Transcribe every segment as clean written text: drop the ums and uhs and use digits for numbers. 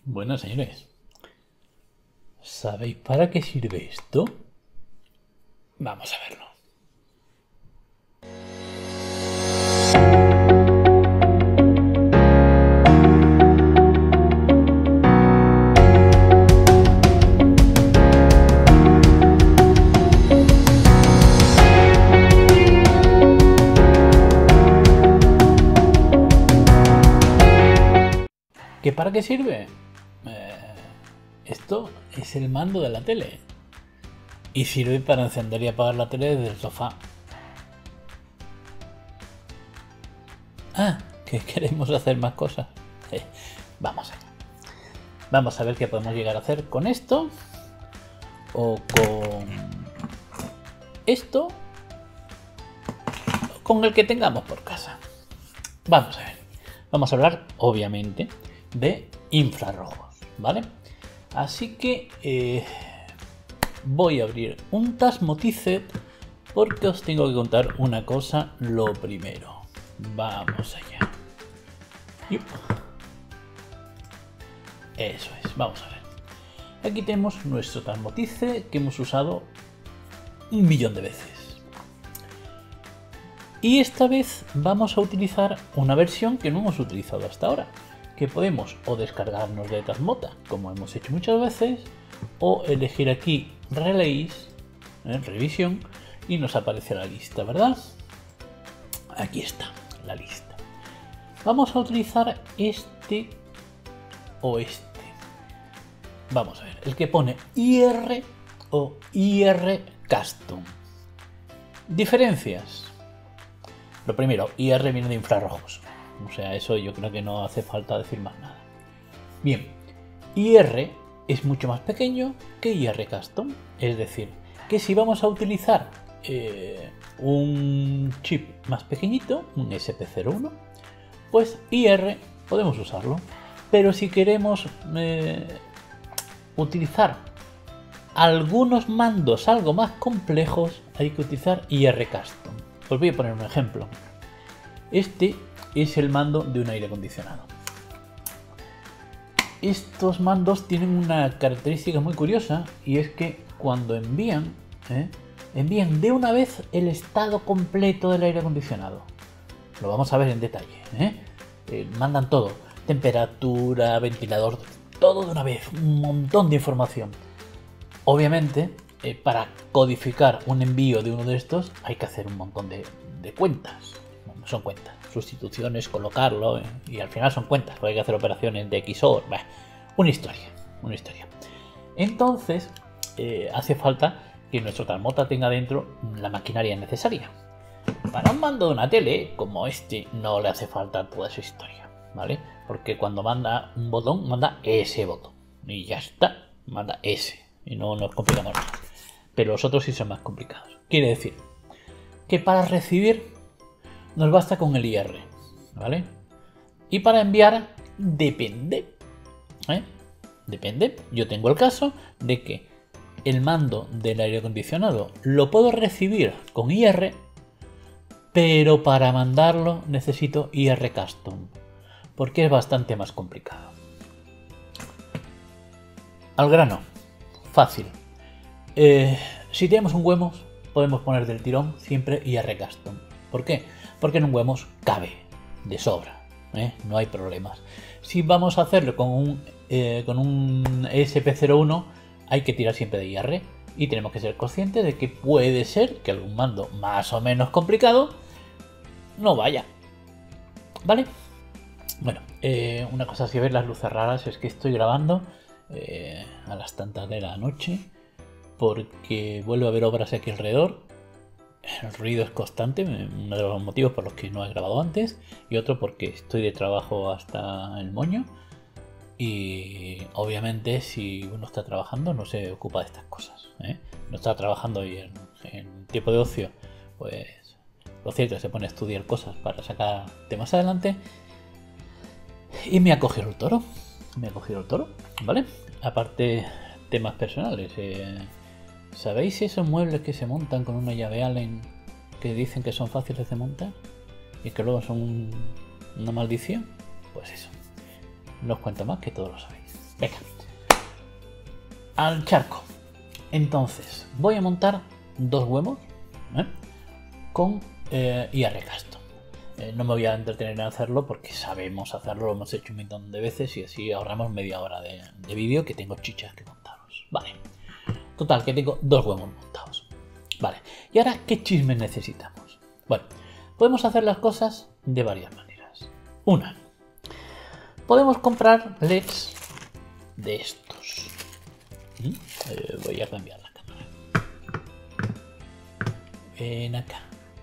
Bueno, señores, ¿sabéis para qué sirve esto? Vamos a verlo. ¿Qué para qué sirve? Esto es el mando de la tele y sirve para encender y apagar la tele desde el sofá. Ah, que queremos hacer más cosas. Vamos allá. Vamos a ver qué podemos llegar a hacer con esto o con esto o con el que tengamos por casa. Vamos a ver. Vamos a hablar, obviamente, de infrarrojos, ¿vale? Así que voy a abrir un Tasmoticet porque os tengo que contar una cosa lo primero. Vamos allá. Eso es, vamos a ver. Aquí tenemos nuestro Tasmoticet que hemos usado 1.000.000 de veces. Y esta vez vamos a utilizar una versión que no hemos utilizado hasta ahora, que podemos o descargarnos de Tasmota, como hemos hecho muchas veces, o elegir aquí Release, revisión, y nos aparece la lista, ¿verdad? Aquí está la lista. Vamos a utilizar este o este. Vamos a ver, el que pone IR o IR Custom. Diferencias. Lo primero, IR viene de infrarrojos. O sea, eso yo creo que no hace falta decir más nada. Bien, IR es mucho más pequeño que IR Custom. Es decir, que si vamos a utilizar un chip más pequeñito, un SP01, pues IR podemos usarlo. Pero si queremos utilizar algunos mandos algo más complejos, hay que utilizar IR Custom. Os voy a poner un ejemplo. Este es el mando de un aire acondicionado. Estos mandos tienen una característica muy curiosa y es que cuando envían de una vez el estado completo del aire acondicionado. Lo vamos a ver en detalle. Mandan todo, temperatura, ventilador, todo de una vez, un montón de información. Obviamente, para codificar un envío de uno de estos hay que hacer un montón de cuentas. No son cuentas, sustituciones, colocarlo y al final son cuentas, porque hay que hacer operaciones de XOR. Una historia. Entonces, hace falta que nuestro Tasmota tenga dentro la maquinaria necesaria. Para un mando de una tele como este no le hace falta toda esa historia, ¿vale? Porque cuando manda un botón, manda ese botón y ya está, manda ese y no nos complicamos más. Pero los otros sí son más complicados. Quiere decir que para recibir nos basta con el IR, ¿vale? Y para enviar depende. Depende. Yo tengo el caso de que el mando del aire acondicionado lo puedo recibir con IR, pero para mandarlo necesito IR Custom, porque es bastante más complicado. Al grano, fácil. Si tenemos un Wemos, podemos poner del tirón siempre IR Custom. ¿Por qué? Porque en un Wemos cabe de sobra, no hay problemas. Si vamos a hacerlo con un ESP01, hay que tirar siempre de IR y tenemos que ser conscientes de que puede ser que algún mando más o menos complicado no vaya, ¿vale? Bueno, una cosa si veis las luces raras es que estoy grabando a las tantas de la noche porque vuelve a haber obras aquí alrededor. El ruido es constante, uno de los motivos por los que no he grabado antes, y otro porque estoy de trabajo hasta el moño y obviamente si uno está trabajando no se ocupa de estas cosas, no está trabajando y en tiempo de ocio, pues lo cierto es que se pone a estudiar cosas para sacar temas adelante y me ha cogido el toro, ¿vale? Aparte, temas personales. ¿Sabéis esos muebles que se montan con una llave Allen que dicen que son fáciles de montar y que luego son una maldición? Pues eso. No os cuento más, que todos lo sabéis. Venga. Al charco. Entonces, voy a montar 2 huevos con IR Custom. No me voy a entretener en hacerlo porque sabemos hacerlo, lo hemos hecho un montón de veces y así ahorramos media hora de vídeo que tengo chichas que contaros. Vale. Total, que tengo 2 huevos montados. Vale. Y ahora, ¿qué chismes necesitamos? Bueno, podemos hacer las cosas de varias maneras. Una, podemos comprar LEDs de estos. Voy a cambiar la cámara. Ven acá.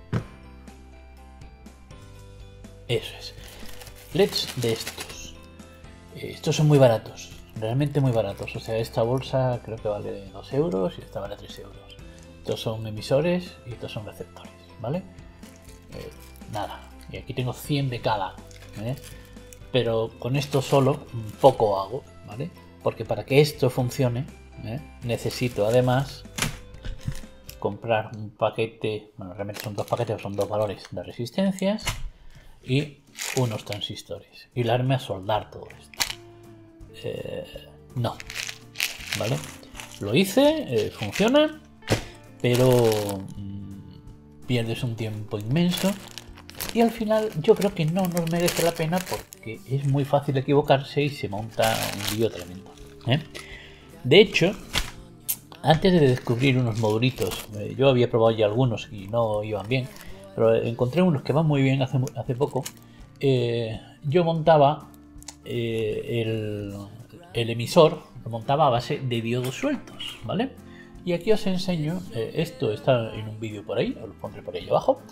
Eso es. LEDs de estos. Estos son muy baratos. Realmente muy baratos. O sea, esta bolsa creo que vale 2 euros y esta vale 3 euros. Estos son emisores y estos son receptores. ¿Vale? Nada. Y aquí tengo 100 de cada. Pero con esto solo poco hago. ¿Vale? Porque para que esto funcione necesito además comprar un paquete, bueno, realmente son 2 paquetes, son 2 valores de resistencias y unos transistores y darme a soldar todo esto. No, ¿vale? Lo hice, funciona, pero pierdes un tiempo inmenso y al final yo creo que no nos merece la pena porque es muy fácil equivocarse y se monta un lío tremendo. De hecho, antes de descubrir unos modulitos, yo había probado ya algunos y no iban bien, pero encontré unos que van muy bien hace poco. Yo montaba el emisor, lo montaba a base de diodos sueltos, ¿vale? Y aquí os enseño, esto está en un vídeo por ahí, os lo pondré por ahí abajo.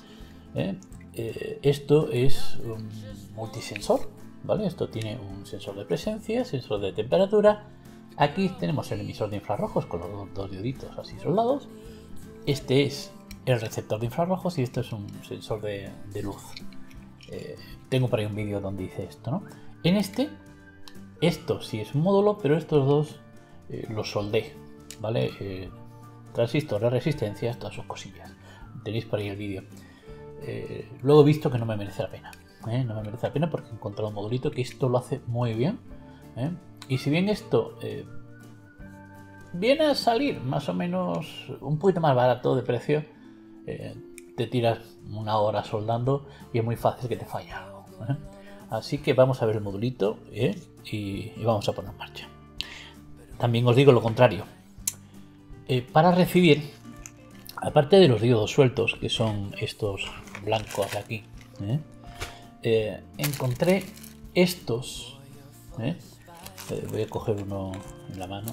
Esto es un multisensor, ¿vale? Esto tiene un sensor de presencia, sensor de temperatura. Aquí tenemos el emisor de infrarrojos con los 2 dioditos así soldados. Este es el receptor de infrarrojos y esto es un sensor de luz. Tengo por ahí un vídeo donde dice esto, ¿no? En esto sí es un módulo, pero estos dos los soldé, ¿vale? Transistor de resistencia, todas sus cosillas. Tenéis por ahí el vídeo. Luego he visto que no me merece la pena. No me merece la pena porque he encontrado un modulito que esto lo hace muy bien. Y si bien esto viene a salir más o menos un poquito más barato de precio, te tiras una hora soldando y es muy fácil que te falle algo. Así que vamos a ver el modulito y vamos a poner en marcha. También os digo lo contrario. Para recibir, aparte de los diodos sueltos, que son estos blancos de aquí, encontré estos. Voy a coger uno en la mano.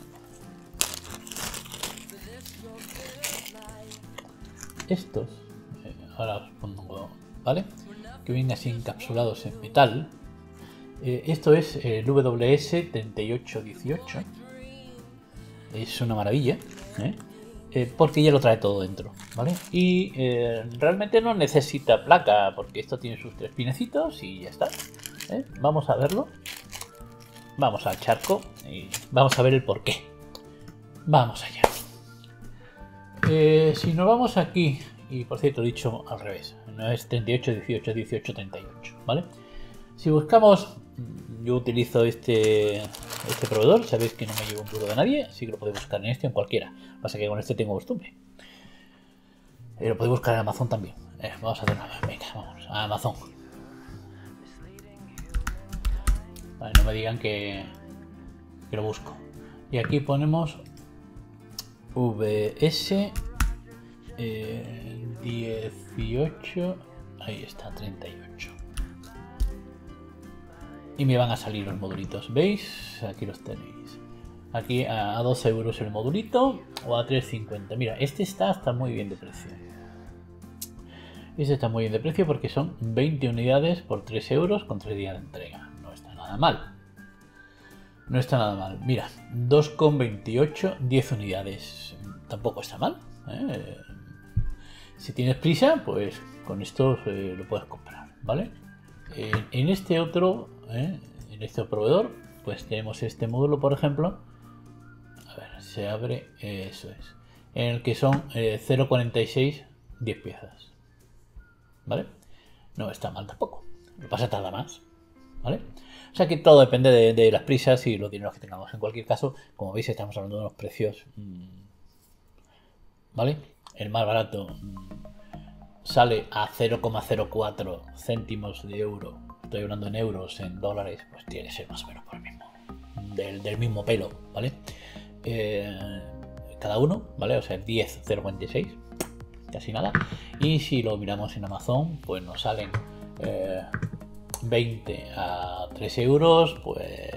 Estos, ahora os pongo, ¿vale? Que vienen así encapsulados en metal. Esto es el WS3818. Es una maravilla, porque ya lo trae todo dentro, ¿vale? Y realmente no necesita placa, porque esto tiene sus 3 pinecitos y ya está. Vamos a verlo. Vamos al charco y vamos a ver el porqué. Vamos allá. Si nos vamos aquí, y por cierto he dicho al revés, no es 38, 18, 18, 38, ¿vale? Si buscamos, yo utilizo este proveedor, sabéis que no me llevo un duro de nadie, así que lo podéis buscar en este o en cualquiera. Pasa que con este tengo costumbre. Lo podéis buscar en Amazon también. Vamos a hacer nada. Venga, vamos a Amazon. Vale, no me digan que lo busco. Y aquí ponemos VS 18, ahí está, 38. Y me van a salir los modulitos, ¿veis? Aquí los tenéis. Aquí a 2 euros el modulito o a 3,50. Mira, este está muy bien de precio. Este está muy bien de precio porque son 20 unidades por 3 euros con 3 días de entrega. No está nada mal. No está nada mal. Mira, 2,28, 10 unidades. Tampoco está mal. Si tienes prisa, pues con esto lo puedes comprar, ¿vale? En este otro, en este proveedor, pues tenemos este módulo, por ejemplo. A ver, se abre, eso es. En el que son 0,46, 10 piezas. ¿Vale? No está mal tampoco. Lo que pasa tarda más. ¿vale? O sea que todo depende de las prisas y los dineros que tengamos. En cualquier caso, como veis, estamos hablando de unos precios, ¿vale? El más barato sale a 0,04 céntimos de euro. Estoy hablando en euros, en dólares, pues tiene que ser más o menos por el mismo, del mismo pelo, ¿vale? Cada uno, ¿vale? O sea, 10,046, casi nada. Y si lo miramos en Amazon, pues nos salen 20 a 3 euros, pues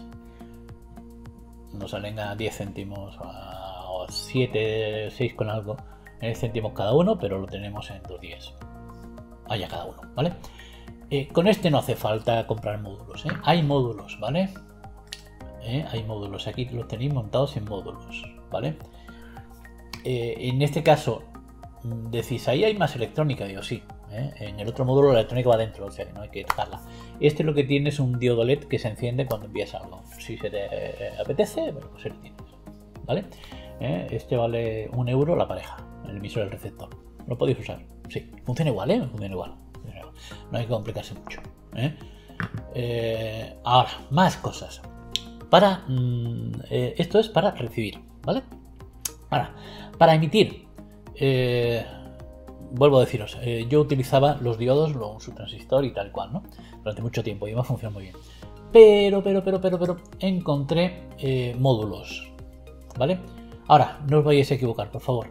nos salen a 10 céntimos o 7, 6 con algo céntimos cada uno, pero lo tenemos en 2,10 allá cada uno, ¿vale? Con este no hace falta comprar módulos, ¿eh? Hay módulos, ¿vale? Hay módulos, aquí los tenéis montados en módulos, ¿vale? En este caso decís, ahí hay más electrónica, digo, sí. En el otro módulo la electrónica va dentro, o sea que no hay que tocarla. Este lo que tiene es un diodo LED que se enciende cuando envías algo. Si se te apetece, bueno, pues lo tienes, ¿vale? Este vale 1 euro la pareja, el emisor y el receptor. Lo podéis usar, sí. Funciona igual, funciona igual. No hay que complicarse mucho. Ahora, más cosas. Esto es para recibir, ¿vale? Ahora, para emitir, vuelvo a deciros, yo utilizaba los diodos, un subtransistor y tal cual, ¿no? Durante mucho tiempo y me ha funcionado muy bien. Pero encontré módulos, ¿vale? Ahora, no os vayáis a equivocar, por favor.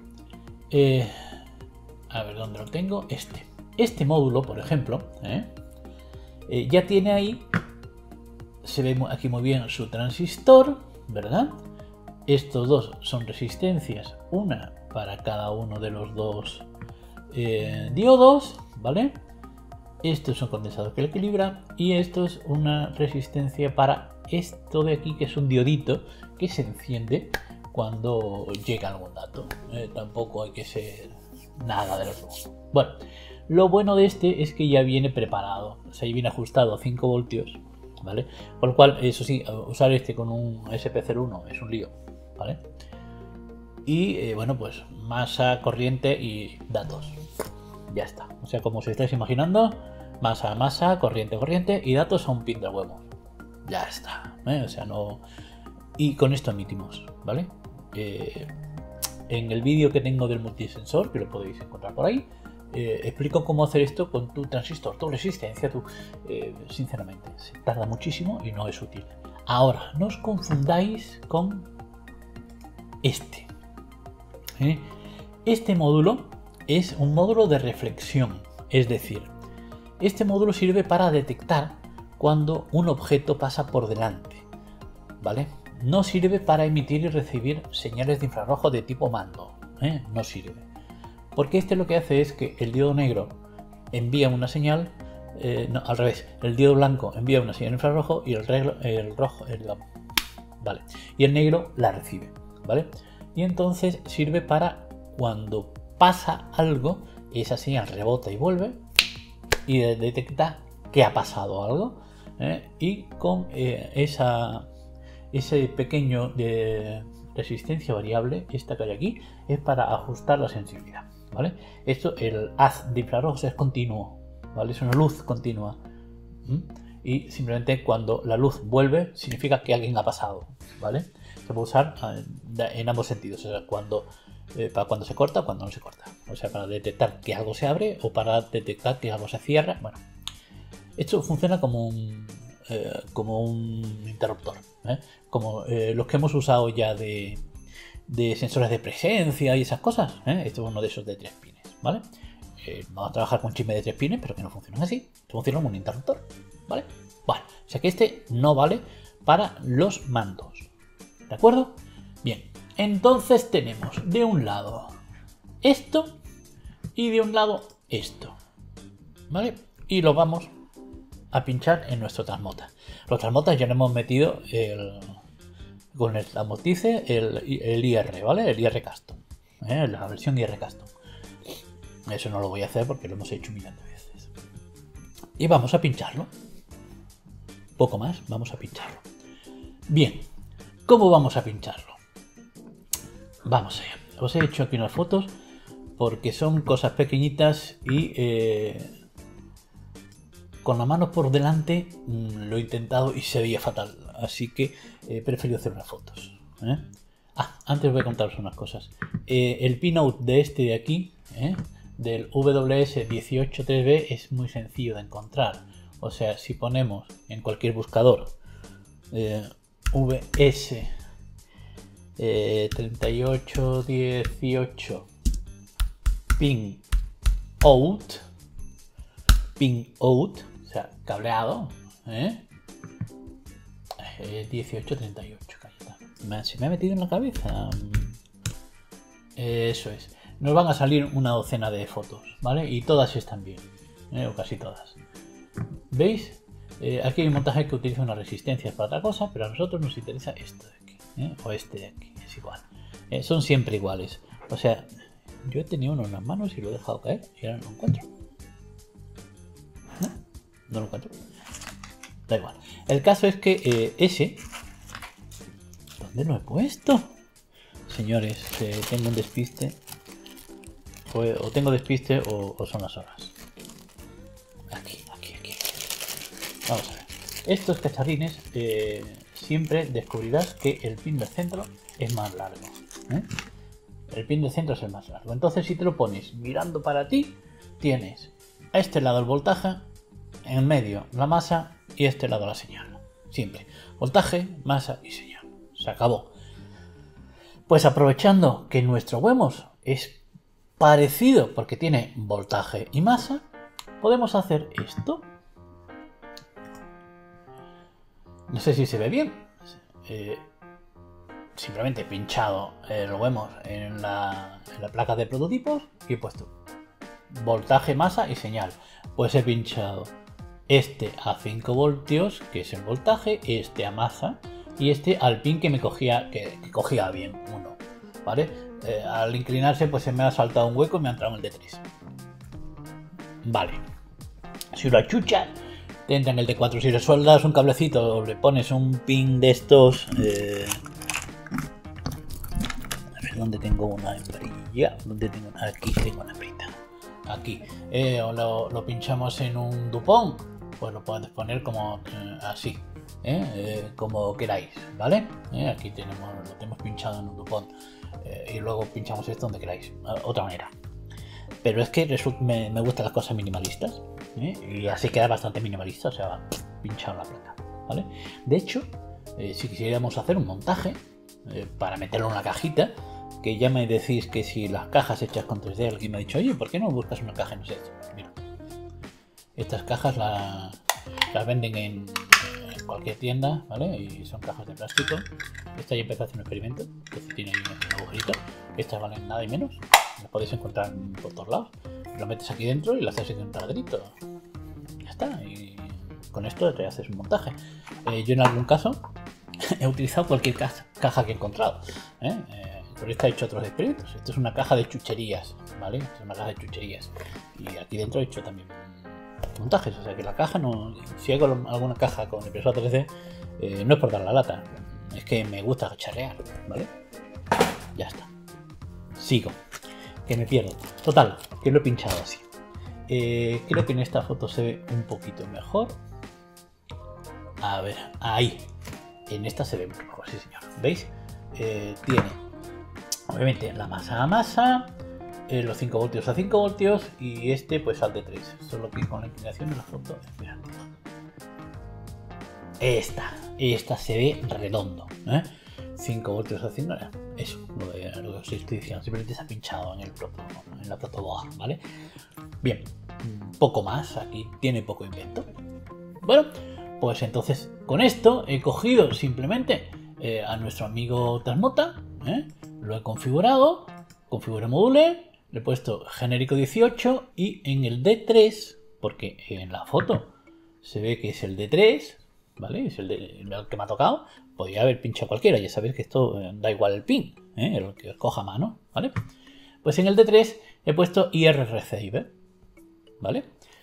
A ver dónde lo tengo. Este módulo, por ejemplo, ya tiene ahí, se ve aquí muy bien su transistor, ¿verdad? Estos dos son resistencias, una para cada uno de los dos diodos, ¿vale? Esto es un condensador que lo equilibra y esto es una resistencia para esto de aquí, que es un diodito que se enciende cuando llega algún dato. Tampoco hay que ser nada del otro mundo. Bueno, lo bueno de este es que ya viene preparado, o sea, ya viene ajustado a 5 voltios, ¿vale? Por lo cual, eso sí, usar este con un SP01 es un lío, ¿vale? Y bueno, pues masa, corriente y datos. Ya está. O sea, como os estáis imaginando, masa, masa, corriente, corriente y datos a un pin del huevo. Ya está. O sea, no. Y con esto emitimos, ¿vale? En el vídeo que tengo del multisensor, que lo podéis encontrar por ahí, explico cómo hacer esto con tu transistor, tu resistencia, sinceramente, se tarda muchísimo y no es útil. Ahora, no os confundáis con este. Este módulo es un módulo de reflexión, es decir, este módulo sirve para detectar cuando un objeto pasa por delante, ¿vale? No sirve para emitir y recibir señales de infrarrojo de tipo mando, no sirve. Porque este lo que hace es que el diodo negro envía una señal, no, al revés, el diodo blanco envía una señal de infrarrojo y vale, y el negro la recibe, ¿vale? Y entonces sirve para cuando pasa algo, esa señal rebota y vuelve y detecta que ha pasado algo, y con ese pequeño de resistencia variable, esta que hay aquí, es para ajustar la sensibilidad, ¿vale? Esto, el haz de infrarrojos es continuo, ¿vale? Es una luz continua. Y simplemente cuando la luz vuelve significa que alguien ha pasado, ¿vale? Se puede usar en ambos sentidos, o sea, para cuando se corta o cuando no se corta. O sea, para detectar que algo se abre o para detectar que algo se cierra. Bueno, esto funciona como un interruptor, como los que hemos usado ya de sensores de presencia y esas cosas. Este es uno de esos de 3 pines, ¿vale? Vamos a trabajar con chisme de 3 pines, pero que no funcionan así. Funciona como un interruptor, ¿vale? Bueno, o sea que este no vale para los mandos, ¿de acuerdo? Bien, entonces tenemos de un lado esto y de un lado esto, ¿vale? Y lo vamos a pinchar en nuestro transmota. Los transmotas ya le hemos metido con el transmotice el IR, ¿vale? El IR Custom, la versión IR Custom. Eso no lo voy a hacer porque lo hemos hecho millones de veces. Y vamos a pincharlo. Poco más, vamos a pincharlo. Bien, ¿cómo vamos a pincharlo? Vamos allá. Os he hecho aquí unas fotos porque son cosas pequeñitas y con la mano por delante lo he intentado y se veía fatal, así que he preferido hacer unas fotos. Antes voy a contaros unas cosas. El pinout de este de aquí, del WS183B, es muy sencillo de encontrar. O sea, si ponemos en cualquier buscador VS 3818 pin out, o sea, cableado, 1838, se me ha metido en la cabeza. Eso es. Nos van a salir una docena de fotos, ¿vale? Y todas están bien, o casi todas. ¿Veis? Aquí hay un montaje que utiliza unas resistencias para otra cosa, pero a nosotros nos interesa esto de aquí, o este de aquí, es igual. Son siempre iguales. O sea, yo he tenido uno en las manos y lo he dejado caer y ahora no lo encuentro. No lo encuentro. Da igual. El caso es que ese... ¿Dónde lo he puesto? Señores, tengo un despiste. O tengo despiste o son las horas. Aquí. Vamos a ver. Estos cacharrines siempre descubrirás que el pin del centro es más largo. El pin del centro es el más largo. Entonces, si te lo pones mirando para ti, tienes a este lado el voltaje, en medio la masa y a este lado la señal. Siempre. Voltaje, masa y señal. Se acabó. Pues aprovechando que nuestro Wemos es parecido porque tiene voltaje y masa, podemos hacer esto. No sé si se ve bien. Simplemente he pinchado el Wemos en la placa de prototipos y he puesto voltaje, masa y señal. Pues he pinchado este a 5 voltios, que es el voltaje, este a masa y este al pin que me cogía, que cogía bien, uno, ¿vale? Al inclinarse pues se me ha saltado un hueco y me ha entrado el D3. Vale. Si lo achuchas, te entra en el D4. Si le sueldas un cablecito o le pones un pin de estos... a ver, ¿dónde tengo una hembrilla? ¿Dónde tengo? Aquí tengo una hembrita. Aquí. O lo pinchamos en un Dupont, pues lo puedes poner como así. Como queráis, ¿vale? Aquí lo tenemos pinchado en un Dupont. Y luego pinchamos esto donde queráis. Otra manera. Pero es que me gustan las cosas minimalistas. Y así queda bastante minimalista. O sea, pinchado en la placa, ¿vale? De hecho, si quisiéramos hacer un montaje para meterlo en una cajita, que ya me decís que si las cajas hechas con 3D, alguien me ha dicho, oye, ¿por qué no buscas una caja? No sé. Mira, estas cajas las venden en cualquier tienda, ¿vale? Y son cajas de plástico. Esta ya empezó a hacer un experimento, que tiene ahí un agujerito. Estas valen nada y menos, las podéis encontrar por todos lados. Lo metes aquí dentro y lo haces en un taladrito. Ya está, y con esto te haces un montaje. Yo en algún caso he utilizado cualquier caja que he encontrado, pero esta he hecho otros experimentos. Esto es una caja de chucherías, ¿vale? Es una caja de chucherías. Y aquí dentro he hecho también montajes, o sea que la caja no... Si hago alguna caja con impresora 3D, no es por dar la lata, es que me gusta charrear, ¿vale? Ya está. Sigo, que me pierdo. Total, que lo he pinchado así. Creo que en esta foto se ve un poquito mejor. A ver, ahí. En esta se ve mejor, sí señor. ¿Veis? Tiene, obviamente, la masa a masa, los 5 voltios a 5 voltios y este pues al D3. Solo que con la inclinación de la foto, esperad. Esta se ve redondo, 5 voltios a 5, eso, lo que os estoy diciendo, simplemente se ha pinchado en la protoboard, ¿vale? Bien, poco más, aquí tiene poco invento. Bueno, pues entonces con esto he cogido simplemente a nuestro amigo Transmota, lo he configurado, configure módulo, le he puesto genérico 18 y en el D3, porque en la foto se ve que es el D3, ¿vale? Es el que me ha tocado. Podría haber pinchado cualquiera, ya sabéis que esto da igual el pin, el que os coja a mano, ¿vale? Pues en el D3 he puesto IR Receiver, ¿vale?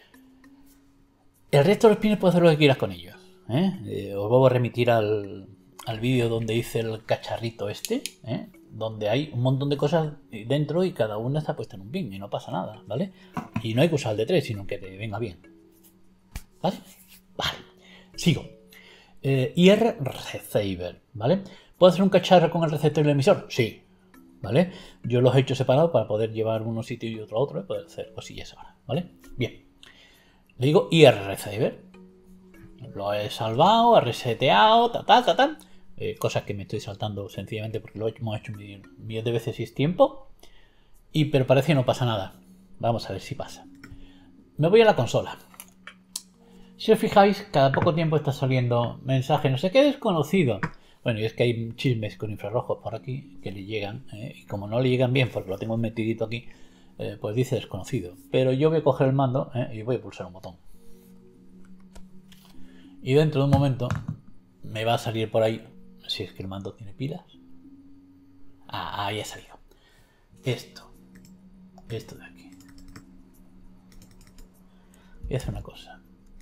El resto de los pines puedes hacer lo que quieras con ellos, os voy a remitir al vídeo donde hice el cacharrito este, donde hay un montón de cosas dentro y cada una está puesta en un pin y no pasa nada, ¿vale? Y no hay que usar el D3, sino que te venga bien. ¿Vale? Vale. Sigo. IR receiver, ¿vale? ¿Puedo hacer un cacharro con el receptor y el emisor? Sí. ¿Vale? Yo los he hecho separados para poder llevar uno a un sitio y otro a otro y poder hacer cosillas ahora, ¿vale? Bien. Le digo IR receiver. Lo he salvado, he reseteado, cosas que me estoy saltando sencillamente porque lo hemos hecho millones de veces y es tiempo. Pero parece que no pasa nada. Vamos a ver si pasa. Me voy a la consola. Si os fijáis, cada poco tiempo está saliendo mensaje, no sé qué, desconocido. Bueno, y es que hay chismes con infrarrojos por aquí que le llegan, y como no le llegan bien porque lo tengo metidito aquí, pues dice desconocido. Pero yo voy a coger el mando y voy a pulsar un botón. Y dentro de un momento me va a salir por ahí, si es que el mando tiene pilas. Ah, ahí ha salido. Esto de aquí. Voy a hacer una cosa.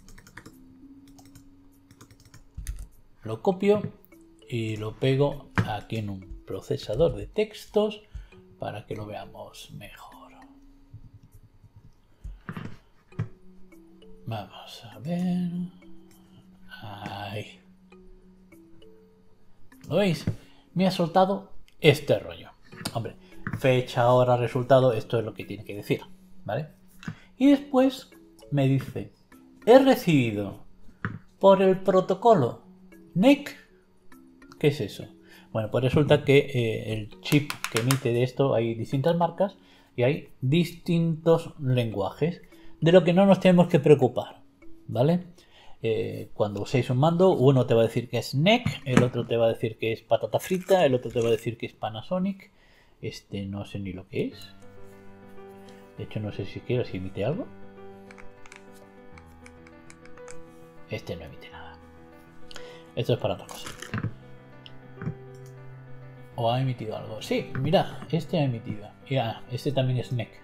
Lo copio y lo pego aquí en un procesador de textos para que lo veamos mejor. Vamos a ver. Ahí. ¿Lo veis? Me ha soltado este rollo. Hombre, fecha, hora, resultado, esto es lo que tiene que decir, ¿vale? Y después me dice, he recibido por el protocolo NEC. ¿Qué es eso? Bueno, pues resulta que el chip que emite de esto hay distintas marcas y hay distintos lenguajes, de lo que no nos tenemos que preocupar, ¿vale? Cuando uséis un mando, uno te va a decir que es NEC, el otro te va a decir que es patata frita, el otro te va a decir que es Panasonic. Este no sé ni lo que es. De hecho, no sé siquiera si emite algo. Este no emite nada. Esto es para otra cosa. ¿O ha emitido algo? Sí, mira, este ha emitido. Ya, este también es NEC.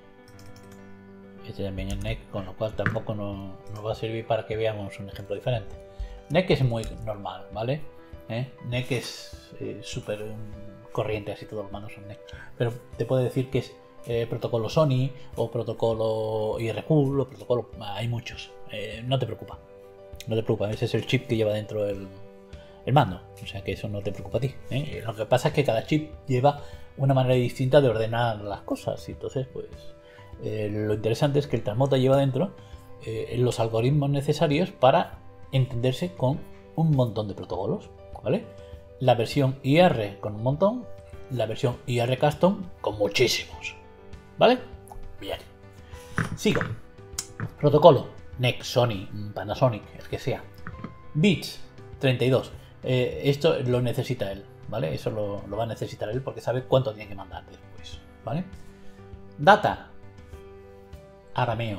Este también es NEC, con lo cual tampoco nos va a servir para que veamos un ejemplo diferente. NEC es muy normal, ¿vale? NEC es súper corriente, así todos los mandos son NEC. Pero te puede decir que es protocolo Sony o protocolo IRQ o protocolo... hay muchos. No te preocupa. No te preocupa, ese es el chip que lleva dentro el mando. O sea que eso no te preocupa a ti. Lo que pasa es que cada chip lleva una manera distinta de ordenar las cosas. Y entonces, pues... lo interesante es que el Transmota lleva dentro los algoritmos necesarios para entenderse con un montón de protocolos, ¿vale? La versión IR con un montón, la versión IR Custom con muchísimos, ¿vale? Bien. Sigo. Protocolo NEC, Sony, Panasonic, el que sea. Bits 32. Esto lo necesita él, ¿vale? Eso lo va a necesitar él porque sabe cuánto tiene que mandar después, ¿vale? Data. Arameo,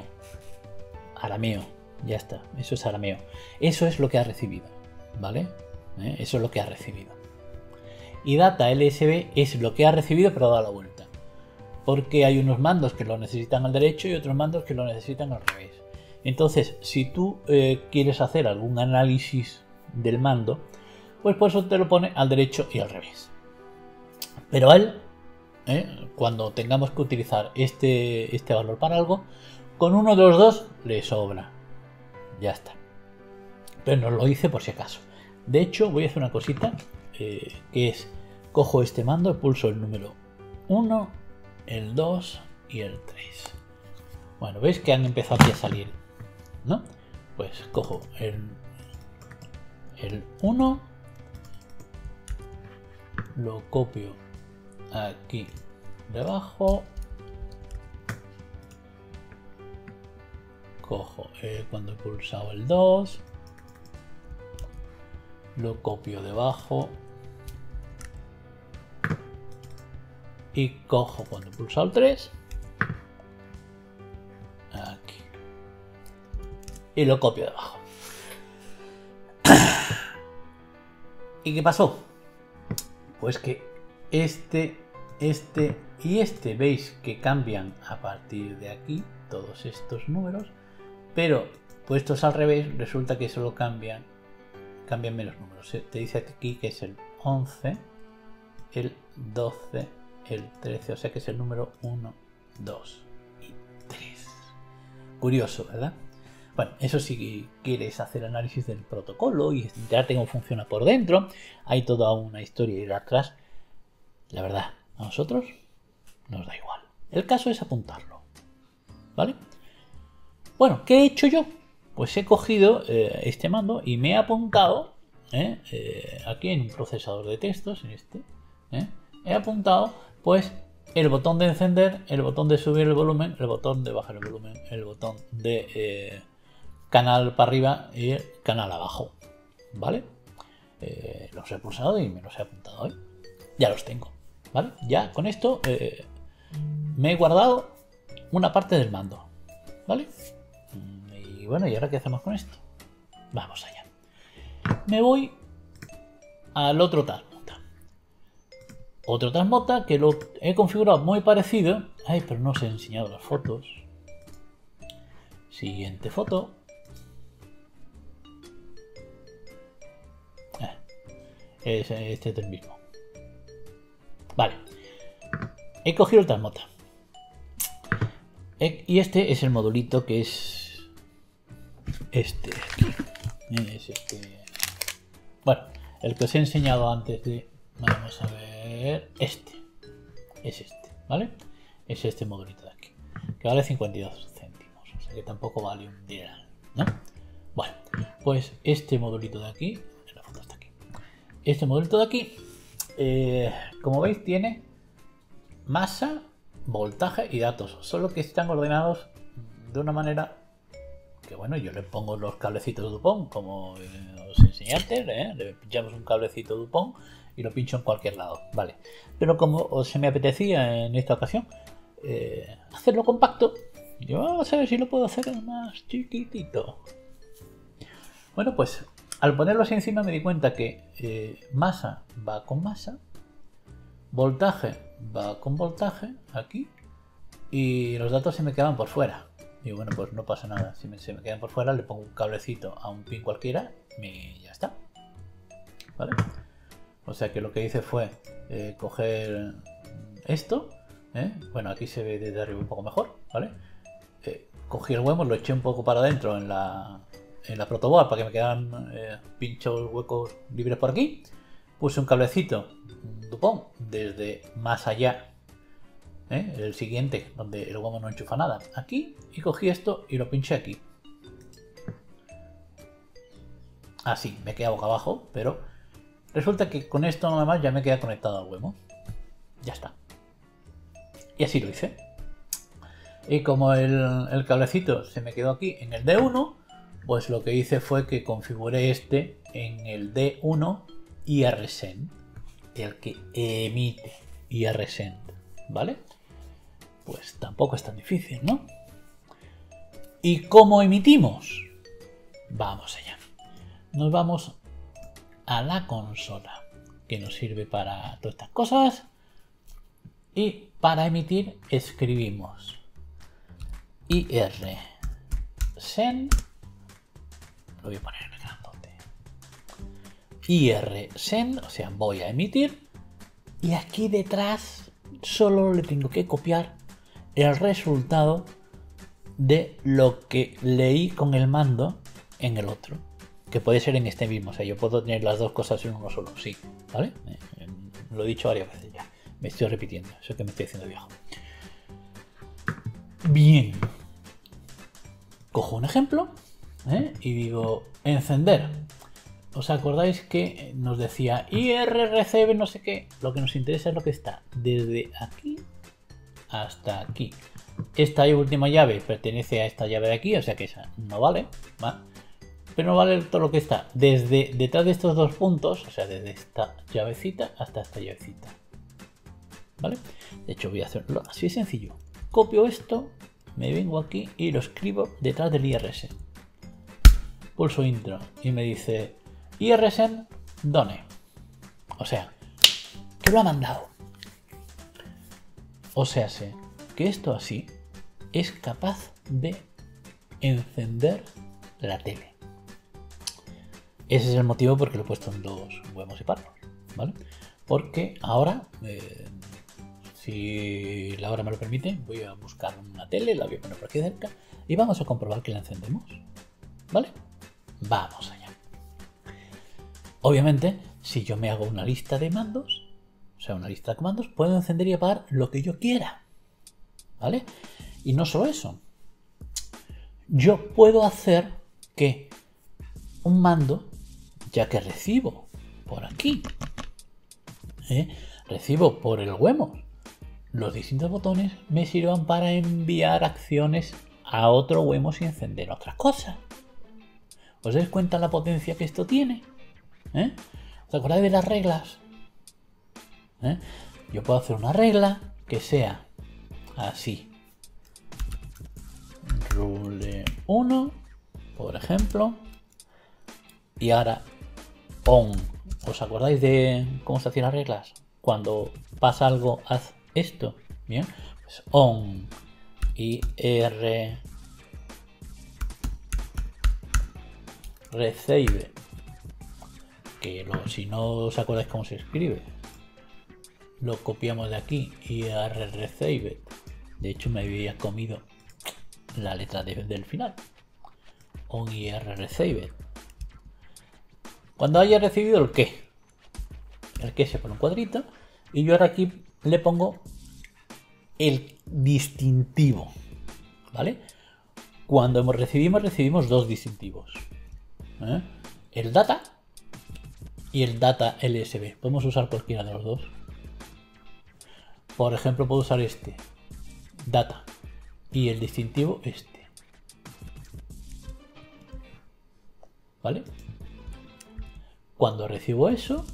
ya está, eso es arameo. Eso es lo que ha recibido, ¿vale? Eso es lo que ha recibido. Y data LSB es lo que ha recibido pero da la vuelta. Porque hay unos mandos que lo necesitan al derecho y otros mandos que lo necesitan al revés. Entonces, si tú quieres hacer algún análisis del mando, pues por eso te lo pone al derecho y al revés. Pero a él... cuando tengamos que utilizar este valor para algo, con uno de los dos le sobra. Ya está. Pero no lo hice por si acaso. De hecho, voy a hacer una cosita que es, cojo este mando, pulso el número 1, el 2 y el 3. Bueno, veis que han empezado aquí a salir, ¿no? Pues cojo el 1, lo copio aquí debajo, cojo cuando he pulsado el 2, lo copio debajo y cojo cuando he pulsado el 3 aquí y lo copio debajo. ¿Y qué pasó? Pues que este y este, veis que cambian a partir de aquí todos estos números, pero puestos al revés resulta que solo cambian menos números. Te dice aquí que es el 11, el 12, el 13, o sea que es el número 1, 2 y 3. Curioso, ¿verdad? Bueno, eso si quieres hacer análisis del protocolo y enterarte cómo funciona por dentro, hay toda una historia y atrás. La verdad, a nosotros nos da igual. El caso es apuntarlo, ¿vale? Bueno, ¿qué he hecho yo? Pues he cogido este mando y me he apuntado aquí en un procesador de textos, en este, he apuntado pues el botón de encender, el botón de subir el volumen, el botón de bajar el volumen, el botón de canal para arriba y el canal abajo, ¿vale? Los he pulsado y me los he apuntado, ya los tengo, ¿vale? Ya con esto me he guardado una parte del mando, ¿vale? Y bueno, ¿y ahora qué hacemos con esto? Vamos allá. Me voy al otro Transmota. Otro Transmota que lo he configurado muy parecido. Ay, pero no os he enseñado las fotos. Siguiente foto. Este es el mismo. Vale. He cogido el Transmota. Y este es el modulito que es este de aquí. Es este. Bueno, el que os he enseñado antes de. Vamos a ver. Este. Es este, ¿vale? Es este modulito de aquí. Que vale 52 céntimos. O sea que tampoco vale un dineral, ¿no? Bueno, pues este modulito de aquí. La foto está aquí. Este modulito de aquí. Como veis, tiene masa, voltaje y datos. Solo que están ordenados de una manera. Que bueno, yo le pongo los cablecitos Dupont, como os enseñé antes, le pinchamos un cablecito Dupont y lo pincho en cualquier lado, vale. Pero como se me apetecía en esta ocasión hacerlo compacto, yo vamos a ver si lo puedo hacer más chiquitito. Bueno, pues al ponerlo así encima me di cuenta que masa va con masa, voltaje va con voltaje aquí y los datos se me quedan por fuera. Y bueno, pues no pasa nada. Si se me quedan por fuera, le pongo un cablecito a un pin cualquiera y ya está. ¿Vale? O sea que lo que hice fue coger esto. Bueno, aquí se ve desde arriba un poco mejor. ¿Vale? Cogí el huevo, lo eché un poco para adentro en la protoboard para que me quedaran pinchos huecos libres por aquí. Puse un cablecito Dupont desde más allá. El siguiente, donde el huevo no enchufa nada, aquí, y cogí esto y lo pinché aquí. Así, me queda boca abajo, pero resulta que con esto nada más ya me queda conectado al huevo. Ya está. Y así lo hice. Y como el cablecito se me quedó aquí en el D1, pues lo que hice fue que configuré este en el D1 IRSend, el que emite IRSend, ¿vale? Pues tampoco es tan difícil, ¿no? ¿Y cómo emitimos? Vamos allá. Nos vamos a la consola, que nos sirve para todas estas cosas. Y para emitir escribimos IRSend. Lo voy a poner en el grandote. IRSend, o sea, voy a emitir. Y aquí detrás solo le tengo que copiar el resultado de lo que leí con el mando en el otro, que puede ser en este mismo. O sea, yo puedo tener las dos cosas en uno solo, sí, ¿vale? Lo he dicho varias veces ya, me estoy repitiendo, eso que me estoy haciendo viejo. Bien, cojo un ejemplo y digo encender. ¿Os acordáis que nos decía IRRCB no sé qué? Lo que nos interesa es lo que está desde aquí hasta aquí. Esta última llave pertenece a esta llave de aquí, o sea que esa no vale, ¿vale? Pero no vale todo lo que está desde detrás de estos dos puntos, o sea, desde esta llavecita hasta esta llavecita, ¿vale? De hecho voy a hacerlo así de sencillo. Copio esto, me vengo aquí y lo escribo detrás del IRS. Pulso intro y me dice IRSend done. O sea, que lo ha mandado. O sea, sé que esto así es capaz de encender la tele. Ese es el motivo por el que lo he puesto en dos huevos y palos, ¿vale? Porque ahora, si la hora me lo permite, voy a buscar una tele, la voy a poner por aquí cerca y vamos a comprobar que la encendemos. ¿vale? Vamos allá. Obviamente, si yo me hago una lista de mandos, o sea, una lista de comandos, puedo encender y apagar lo que yo quiera, ¿vale? Y no solo eso. Yo puedo hacer que un mando, ya que recibo por aquí, recibo por el Wemos, los distintos botones me sirvan para enviar acciones a otro Wemos y encender otras cosas. ¿Os dais cuenta la potencia que esto tiene? ¿Os acordáis de las reglas? Yo puedo hacer una regla que sea así. Rule 1, por ejemplo. Y ahora on. ¿Os acordáis de cómo se hacían las reglas? Cuando pasa algo, haz esto. Bien, pues on y r receive. Que si no os acordáis cómo se escribe, lo copiamos de aquí y r receive. De hecho, me había comido la letra del final. On y r receive. Cuando haya recibido el que se pone un cuadrito y yo ahora aquí le pongo el distintivo, ¿vale? Cuando recibimos dos distintivos, el data y el data LSB. Podemos usar cualquiera de los dos. Por ejemplo, puedo usar este data y el distintivo este, ¿vale? Cuando recibo eso,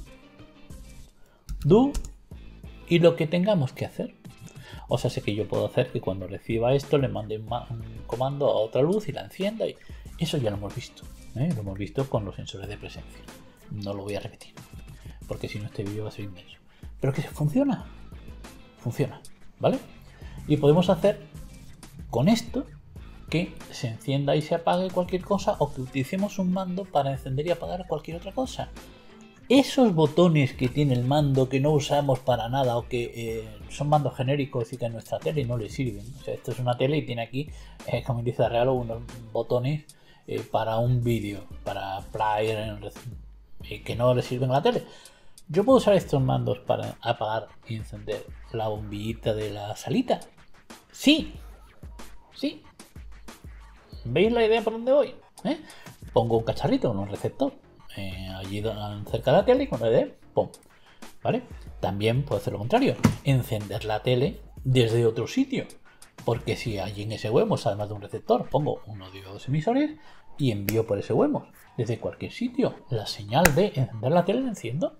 do y lo que tengamos que hacer. O sea, sé que yo puedo hacer que cuando reciba esto le mande un comando a otra luz y la encienda. Y eso ya lo hemos visto. Lo hemos visto con los sensores de presencia. No lo voy a repetir, porque si no este vídeo va a ser inmenso. Pero que funciona. Funciona, ¿vale? Y podemos hacer con esto que se encienda y se apague cualquier cosa, o que utilicemos un mando para encender y apagar cualquier otra cosa. Esos botones que tiene el mando que no usamos para nada, o que son mandos genéricos y que a nuestra tele no le sirven. O sea, esto es una tele y tiene aquí, como dice Real, unos botones para un vídeo, para player, que no le sirven a la tele. Yo puedo usar estos mandos para apagar y encender la bombillita de la salita. Sí, sí. ¿Veis la idea por dónde voy? Pongo un cacharrito, un receptor, allí cerca de la tele y cuando le dé, ¡pum! ¿Vale? También puedo hacer lo contrario, encender la tele desde otro sitio. Porque si allí en ese Wemos, además de un receptor, pongo uno de dos emisores y envío por ese Wemos desde cualquier sitio la señal de encender la tele, la enciendo.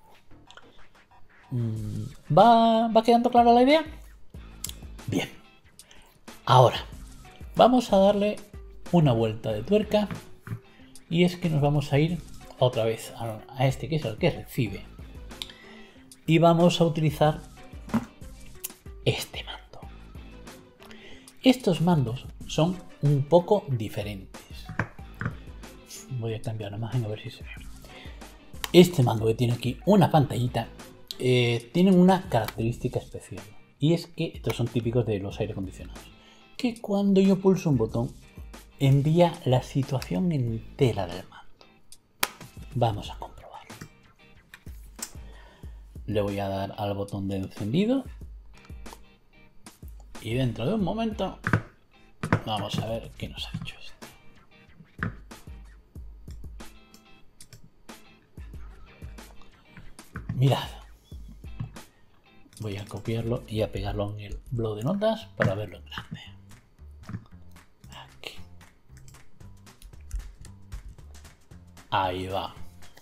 ¿Va quedando clara la idea? Bien. Ahora, vamos a darle una vuelta de tuerca. Y es que nos vamos a ir otra vez a este que es el que recibe. Y vamos a utilizar este mando. Estos mandos son un poco diferentes. Voy a cambiar la imagen a ver si se ve. Este mando que tiene aquí una pantallita tiene una característica especial. Y es que estos son típicos de los aire acondicionados. Que cuando yo pulso un botón envía la situación entera del mando. Vamos a comprobarlo. Le voy a dar al botón de encendido. Y dentro de un momento vamos a ver qué nos ha hecho esto. Mirad. Voy a copiarlo y a pegarlo en el blog de notas para verlo en grande. Aquí. Ahí va.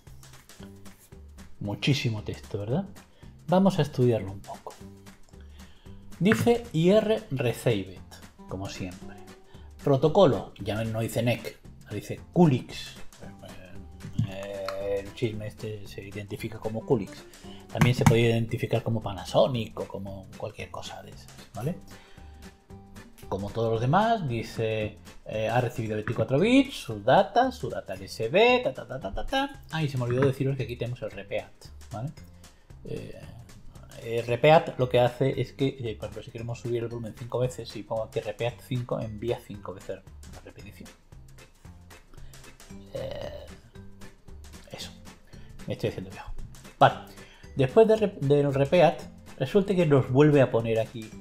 Muchísimo texto, ¿verdad? Vamos a estudiarlo un poco. Dice IR Received, como siempre. Protocolo, ya no dice NEC, dice QLIX. El chisme este se identifica como QLIX. También se puede identificar como Panasonic o como cualquier cosa de esas, ¿vale? Como todos los demás, dice ha recibido 24 bits, su data LSB, Ah, y se me olvidó deciros que aquí tenemos el repeat, ¿vale? El repeat lo que hace es que, por ejemplo, si queremos subir el volumen 5 veces, si pongo aquí repeat 5, envía 5 veces la repetición. Eso. Me estoy haciendo viejo. Vale. Después del repeat, resulta que nos vuelve a poner aquí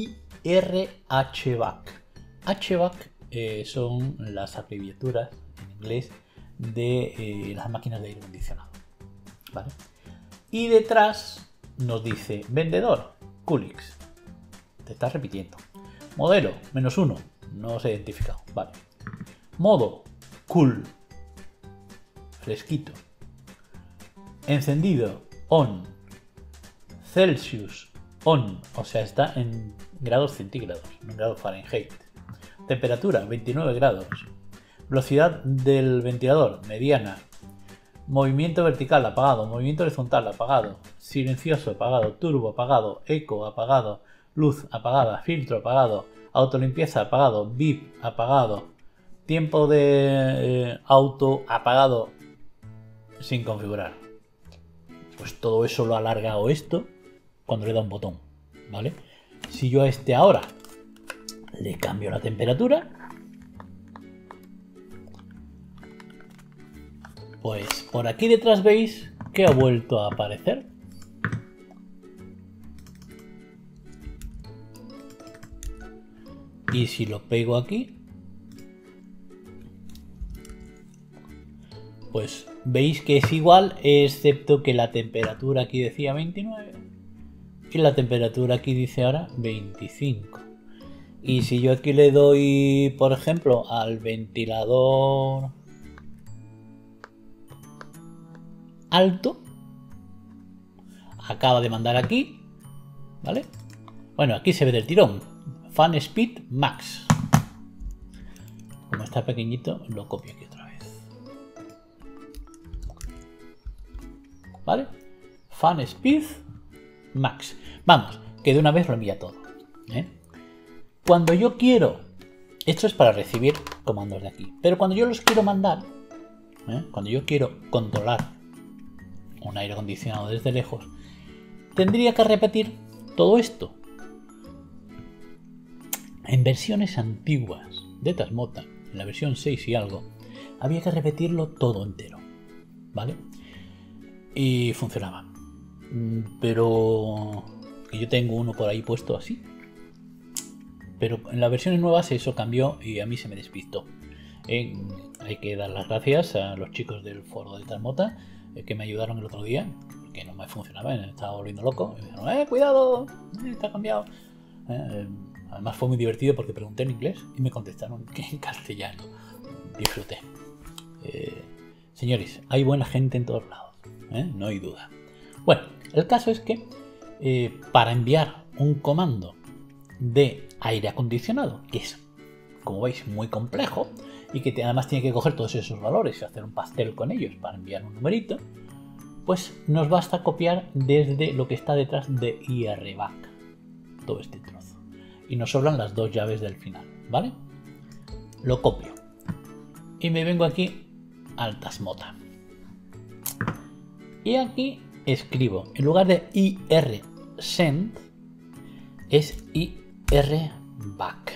IRHBAC. HVAC son las abreviaturas en inglés de las máquinas de aire acondicionado. ¿Vale? Y detrás nos dice vendedor, Coolix. Te estás repitiendo. Modelo, -1. No se ha identificado. Vale. Modo, cool. Fresquito. Encendido, on. Celsius, on. O sea, está en grados centígrados, no en grados Fahrenheit. Temperatura, 29 grados. Velocidad del ventilador, mediana. Movimiento vertical, apagado. Movimiento horizontal, apagado. Silencioso, apagado. Turbo, apagado. Eco, apagado. Luz, apagada. Filtro, apagado. Autolimpieza, apagado. VIP, apagado. Tiempo de auto, apagado. Sin configurar. Pues todo eso lo ha alargado esto cuando le da un botón. ¿Vale? Si yo a este ahora le cambio la temperatura, pues por aquí detrás veis que ha vuelto a aparecer. Y si lo pego aquí, pues veis que es igual, excepto que la temperatura aquí decía 29 y la temperatura aquí dice ahora 25. Y si yo aquí le doy, por ejemplo, al ventilador alto, acaba de mandar aquí, ¿vale? Bueno, aquí se ve del tirón. Fan Speed Max. Como está pequeñito, lo copio aquí otra vez. ¿Vale? Fan Speed Max. Vamos, que de una vez lo envía todo. Cuando yo quiero, esto es para recibir comandos de aquí, pero cuando yo los quiero mandar, cuando yo quiero controlar un aire acondicionado desde lejos, tendría que repetir todo esto. En versiones antiguas de Tasmota, en la versión 6 y algo, había que repetirlo todo entero, ¿vale? Y funcionaba. Pero que yo tengo uno por ahí puesto así. Pero en las versiones nuevas eso cambió y a mí se me despistó. Hay que dar las gracias a los chicos del foro de Tasmota que me ayudaron el otro día, que no me funcionaba, me estaba volviendo loco. Y me dijeron, cuidado, está cambiado. Además fue muy divertido porque pregunté en inglés y me contestaron que en castellano. Disfruté. Señores, hay buena gente en todos lados, no hay duda. Bueno, el caso es que para enviar un comando de aire acondicionado, que es, como veis, muy complejo y que además tiene que coger todos esos valores y hacer un pastel con ellos para enviar un numerito, pues nos basta copiar desde lo que está detrás de IRBAC todo este trozo y nos sobran las dos llaves del final, ¿vale? Lo copio y me vengo aquí al Tasmota y aquí escribo, en lugar de IRSend es IRBAC,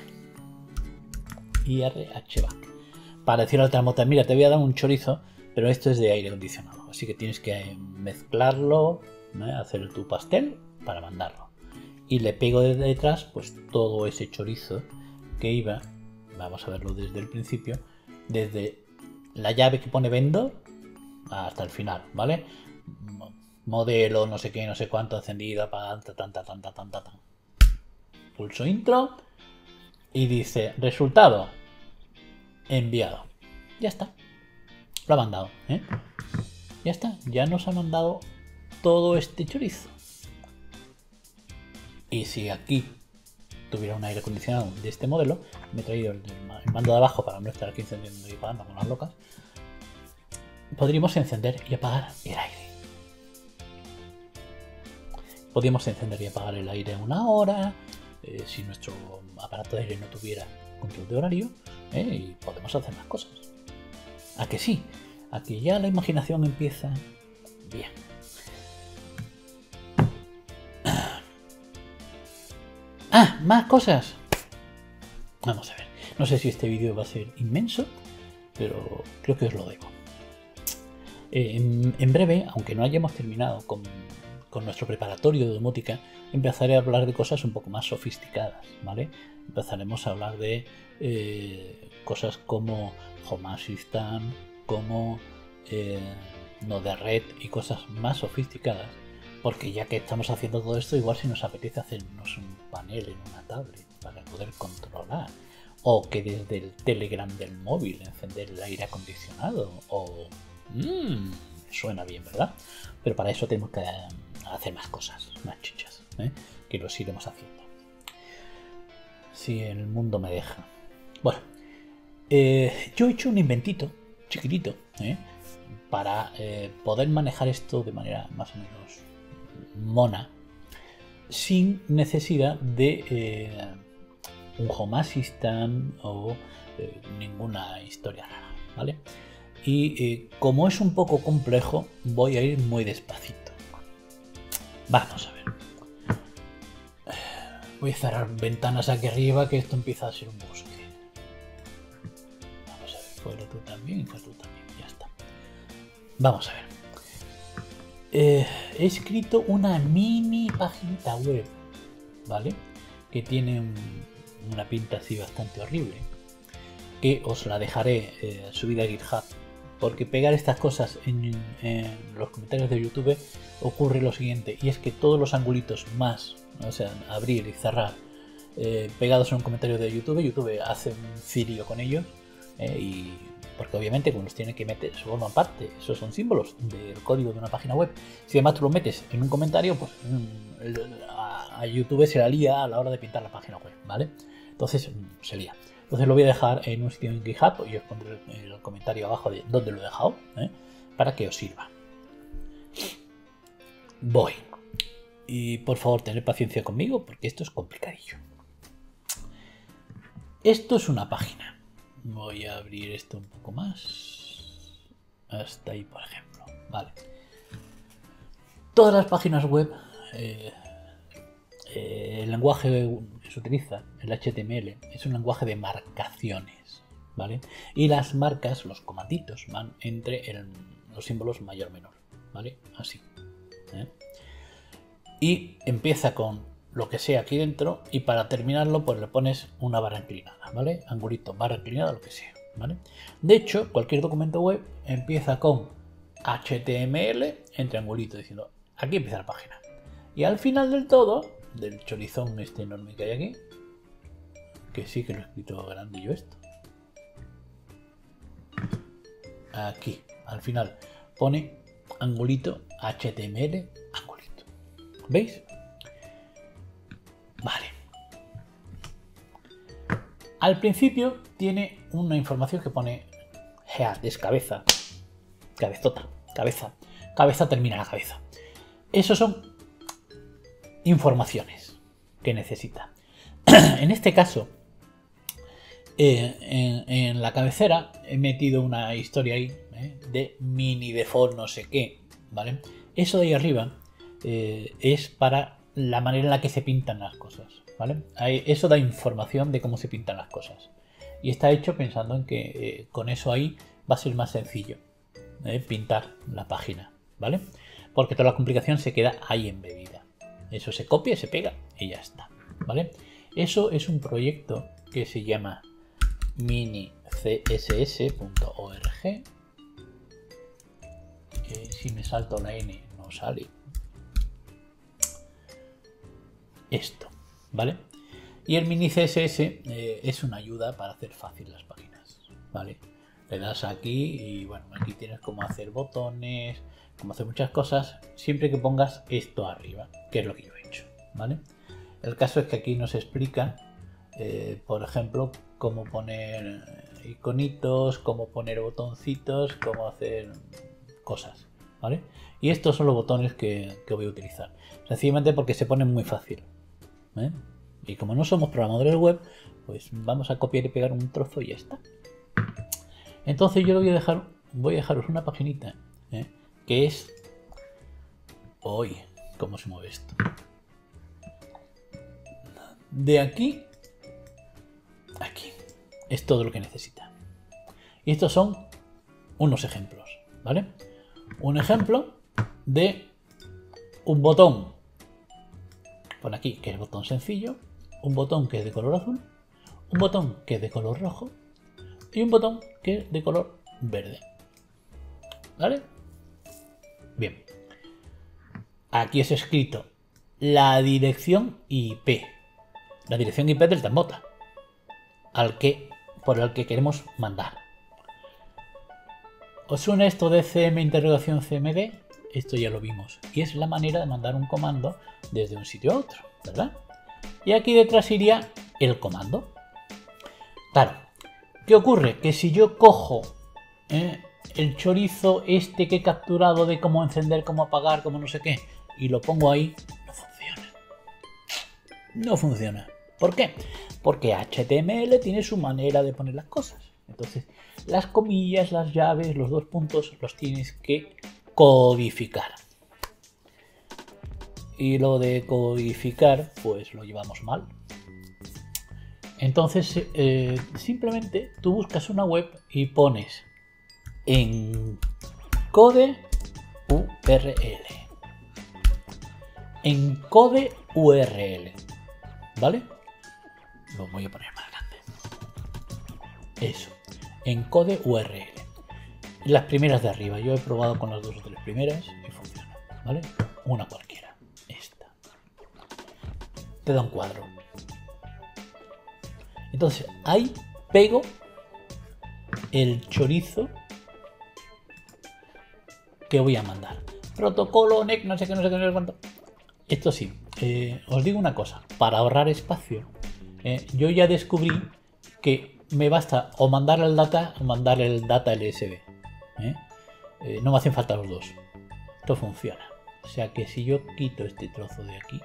IRHBAC, para decirle al Tasmota, mira, te voy a dar un chorizo, pero esto es de aire acondicionado, así que tienes que mezclarlo, hacer tu pastel para mandarlo. Y le pego desde detrás pues todo ese chorizo que iba, vamos a verlo desde el principio, desde la llave que pone vendor hasta el final, ¿vale? Modelo, no sé qué, no sé cuánto, encendido, apagado, tan. Pulso intro y dice resultado enviado. Ya está. Lo ha mandado, Ya está. Ya nos ha mandado todo este chorizo. Y si aquí tuviera un aire acondicionado de este modelo, me he traído el mando de abajo para no estar aquí encendiendo y apagando con las locas, podríamos encender y apagar el aire. Podríamos encender y apagar el aire en una hora, si nuestro aparato de aire no tuviera control de horario, y podemos hacer más cosas. ¿A que sí? A que ya la imaginación empieza bien. Más cosas. Vamos a ver. No sé si este vídeo va a ser inmenso, pero creo que os lo debo. En breve, aunque no hayamos terminado con nuestro preparatorio de domótica, empezaré a hablar de cosas un poco más sofisticadas, ¿vale? Empezaremos a hablar de cosas como Home Assistant, como Node Red y cosas más sofisticadas, porque ya que estamos haciendo todo esto, igual si nos apetece hacernos un panel en una tablet para poder controlar, o que desde el Telegram del móvil encender el aire acondicionado, o... suena bien, ¿verdad? Pero para eso tenemos que hacer más cosas, más chichas, que los iremos haciendo. Si el mundo me deja. Bueno, yo he hecho un inventito chiquitito, para poder manejar esto de manera más o menos mona, sin necesidad de un Home Assistant o ninguna historia rara, ¿vale? Y como es un poco complejo, voy a ir muy despacito. Vamos a ver. Voy a cerrar ventanas aquí arriba, que esto empieza a ser un bosque. Vamos a ver, fuera tú también y fuera tú también. Ya está. Vamos a ver. He escrito una mini paginita web, ¿vale? Que tiene una pinta así bastante horrible. Que os la dejaré subida a GitHub. Porque pegar estas cosas en los comentarios de YouTube ocurre lo siguiente, y es que todos los angulitos más, o sea, abrir y cerrar, pegados en un comentario de YouTube hace un cirio con ellos, y porque obviamente como los tiene que meter, forman parte, esos son símbolos del código de una página web. Si además tú lo metes en un comentario, pues a YouTube se la lía a la hora de pintar la página web, ¿vale? Entonces se lía. Entonces lo voy a dejar en un sitio en GitHub y os pondré el comentario abajo de dónde lo he dejado, para que os sirva. Voy. Y por favor, tened paciencia conmigo porque esto es complicadillo. Esto es una página. Voy a abrir esto un poco más. Hasta ahí, por ejemplo. Vale. Todas las páginas web, el lenguaje que se utiliza, el HTML, es un lenguaje de marcaciones, ¿vale? Y las marcas, los comatitos, van entre los símbolos mayor menor, ¿vale? Así. Y empieza con lo que sea aquí dentro, y para terminarlo pues le pones una barra inclinada, ¿vale? Angulito, barra inclinada, lo que sea, ¿vale? De hecho, cualquier documento web empieza con HTML entre angulito, diciendo aquí empieza la página. Y al final del todo, del chorizón este enorme que hay aquí, que sí que lo he escrito grande yo esto, aquí al final pone angulito HTML angulito. ¿Veis? Vale. Al principio tiene una información que pone head, es cabeza, cabezota, cabeza, cabeza termina la cabeza. Esos son informaciones que necesita. En este caso, en la cabecera he metido una historia ahí, de mini default no sé qué, ¿vale? Eso de ahí arriba es para la manera en la que se pintan las cosas, ¿vale? Eso da información de cómo se pintan las cosas. Y está hecho pensando en que con eso ahí va a ser más sencillo pintar la página, ¿vale? Porque toda la complicación se queda ahí embebida. Eso se copia, se pega y ya está, ¿vale? Eso es un proyecto que se llama minicss.org. Si me salto la N no sale esto, ¿vale? Y el mini CSS es una ayuda para hacer fácil las páginas, ¿vale? Le das aquí y bueno, aquí tienes cómo hacer botones, cómo hacer muchas cosas, siempre que pongas esto arriba, que es lo que yo he hecho, ¿vale? El caso es que aquí nos explica, por ejemplo, cómo poner iconitos, cómo poner botoncitos, cómo hacer cosas, ¿vale? Y estos son los botones que voy a utilizar, sencillamente porque se ponen muy fácil, ¿eh? Y como no somos programadores web, pues vamos a copiar y pegar un trozo y ya está. Entonces yo lo voy a dejaros una paginita, que es... Hoy, ¿cómo se mueve esto? De aquí a aquí. Es todo lo que necesita. Y estos son unos ejemplos, ¿vale? un ejemplo de un botón. Pon aquí que es botón sencillo, un botón que es de color azul, un botón que es de color rojo y un botón que es de color verde. ¿Vale? Bien. Aquí es escrito la dirección IP. La dirección IP del Tambota. Por el que queremos mandar. ¿Os suena esto de CM_CMD? Esto ya lo vimos. Y es la manera de mandar un comando desde un sitio a otro, ¿verdad? Y aquí detrás iría el comando. Claro. ¿Qué ocurre? Que si yo cojo el chorizo este que he capturado de cómo encender, cómo apagar, cómo no sé qué, y lo pongo ahí, no funciona. No funciona. ¿Por qué? Porque HTML tiene su manera de poner las cosas. Entonces, las comillas, las llaves, los dos puntos los tienes que codificar. Y lo de codificar, pues lo llevamos mal. Entonces, simplemente tú buscas una web y pones encode URL. Encode URL. ¿Vale? Lo voy a poner más grande. Eso. Encode URL. Las primeras de arriba. Yo he probado con las 2 o 3 primeras y funciona. ¿Vale? Una cualquiera. Esta. Te da un cuadro. Entonces, ahí pego el chorizo que voy a mandar. Protocolo, NEC, no sé qué, no sé qué, no sé cuánto. Esto sí, os digo una cosa. Para ahorrar espacio, yo ya descubrí que me basta o mandar el data o mandar el data LSB. No me hacen falta los dos. Esto funciona. O sea que si yo quito este trozo de aquí,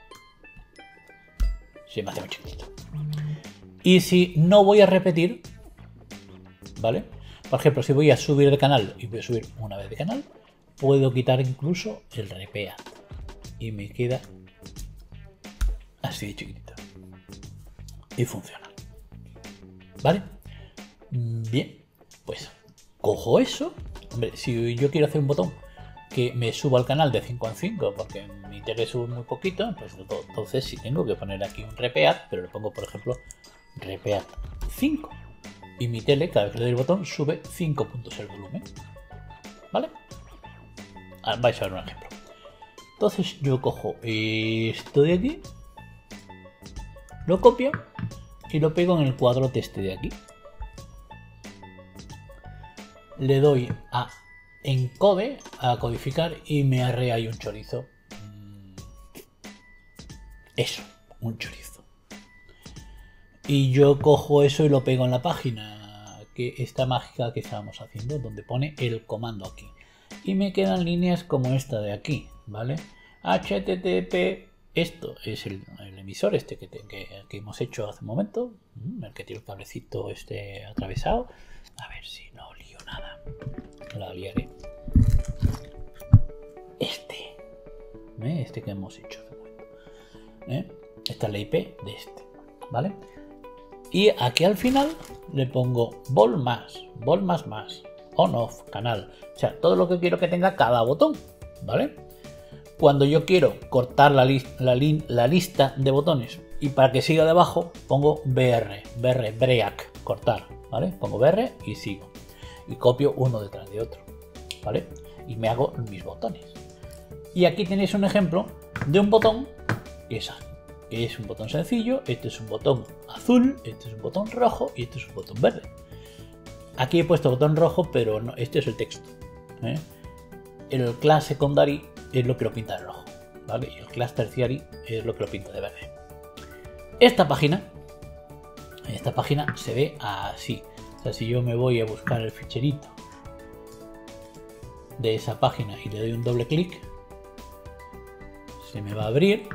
se me hace muy chiquito. Y si no voy a repetir, ¿vale? Por ejemplo, si voy a subir de canal y voy a subir una vez de canal, puedo quitar incluso el repeat. Y me queda así de chiquitito. Y funciona. ¿Vale? Bien. Pues cojo eso. Hombre, si yo quiero hacer un botón que me suba al canal de 5 en 5 porque mi tele sube muy poquito, pues entonces sí tengo que poner aquí un repeat, pero le pongo, por ejemplo, repeat 5. Y mi tele, cada vez que le doy el botón, sube 5 puntos el volumen. ¿Vale? Vais a ver un ejemplo. Entonces yo cojo esto de aquí, lo copio y lo pego en el cuadrote este de aquí. Le doy a encode, a codificar y me arrea ahí un chorizo. Eso, un chorizo. Y yo cojo eso y lo pego en la página, que esta mágica que estábamos haciendo, donde pone el comando aquí. Y me quedan líneas como esta de aquí, ¿vale? HTTP, esto es el emisor este que hemos hecho hace un momento, el que tiene el cablecito este atravesado. A ver si no lío nada. La liaré. Este que hemos hecho hace un momento. Esta es la IP de este, ¿vale? Y aquí al final le pongo vol más, on off, canal. O sea, todo lo que quiero que tenga cada botón, ¿vale? Cuando yo quiero cortar la lista de botones y para que siga debajo, pongo break, cortar, ¿vale? Pongo BR y sigo. Y copio uno detrás de otro, ¿vale? Y me hago mis botones. Y aquí tenéis un ejemplo de un botón que es un botón sencillo. Este es un botón azul, este es un botón rojo y este es un botón verde. Aquí he puesto botón rojo, pero no, este es el texto. El class secondary es lo que lo pinta de rojo, ¿vale? Y el class tertiary es lo que lo pinta de verde. Esta página se ve así. O sea, si yo me voy a buscar el ficherito de esa página y le doy un doble clic, se me va a abrir.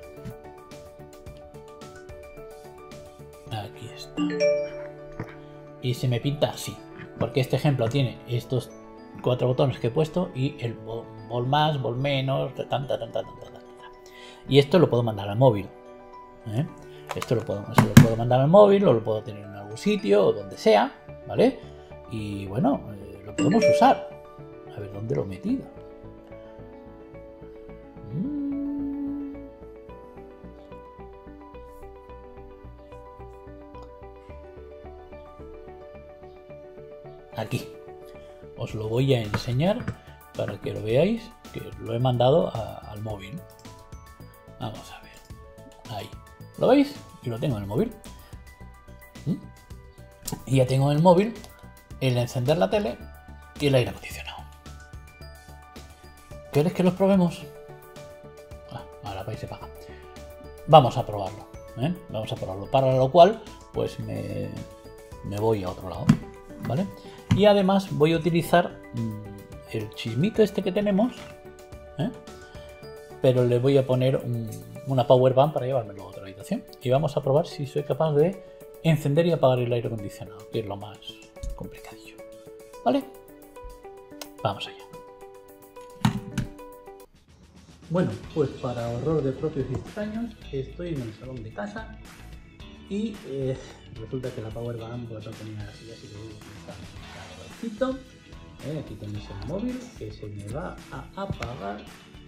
Aquí está. Y se me pinta así, porque este ejemplo tiene estos 4 botones que he puesto y el vol más, vol menos, y esto lo puedo mandar al móvil. Esto lo puedo mandar al móvil o lo puedo tener en algún sitio o donde sea, ¿vale? Y bueno, lo podemos usar. A A ver dónde lo he metido. Aquí. Os lo voy a enseñar para que lo veáis, que lo he mandado al móvil. Vamos a ver. Ahí. ¿Lo veis? Y lo tengo en el móvil. Y ya tengo en el móvil el encender la tele y el aire acondicionado. ¿Queréis que los probemos? Ahora vais a pagar. Vamos a probarlo. Vamos a probarlo. Para lo cual, pues me voy a otro lado. ¿Vale? Y además voy a utilizar el chismito este que tenemos. Pero le voy a poner una power bank para llevármelo a otra habitación. Y vamos a probar si soy capaz de encender y apagar el aire acondicionado, que es lo más complicadillo. ¿Vale? Vamos allá. Bueno, pues para horror de propios y extraños, estoy en el salón de casa y resulta que la power bank pues, lo tenía así que lo voy a utilizar. Aquí tenéis el móvil que se me va a apagar.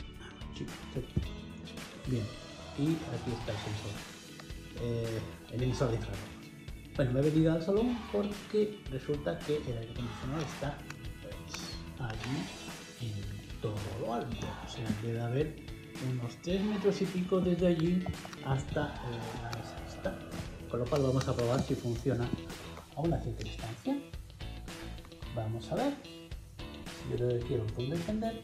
Bien, y aquí está el sensor, el emisor de infrarrojos. Bueno, me he venido al salón porque resulta que el aire acondicionado está pues, allí en todo lo alto. O sea, debe haber unos 3 metros y pico desde allí hasta la mesa esta. Con lo cual vamos a probar si funciona a una cierta distancia. Vamos a ver. Yo le quiero un punto de encender.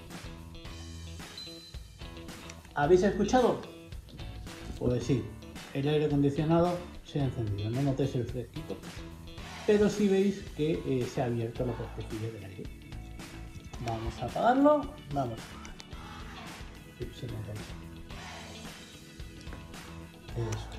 ¿Habéis escuchado? Pues sí, el aire acondicionado se ha encendido, no notéis el fresquito, pero sí veis que se ha abierto la puertecilla del aire. Vamos a apagarlo, vamos a apagarlo. Se me cae. Eso.